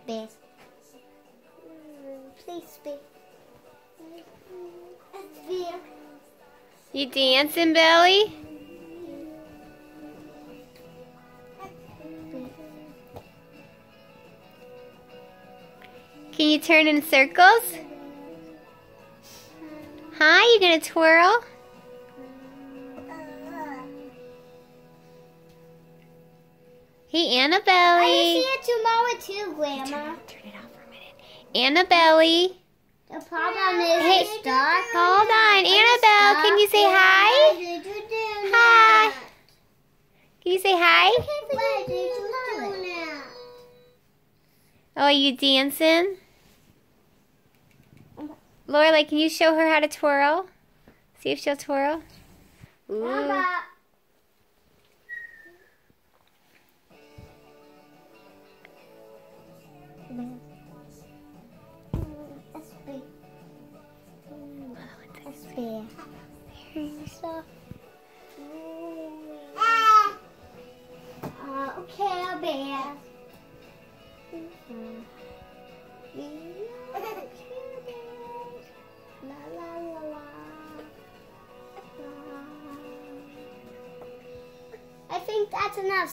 space. Please space. You dancing, Belly? Can you turn in circles? Huh? You gonna twirl? Hey, Annabelle. I see it tomorrow too, Grandma. Turn it off for a minute. Annabelle. The problem is it's dark. Hold on. Annabelle, can you say hi? Hi. Can you say hi? Why did you do that? Oh, are you dancing? Lorelai, can you show her how to twirl? See if she'll twirl. Ooh. Mama. Okay, I'll be. I think that's enough.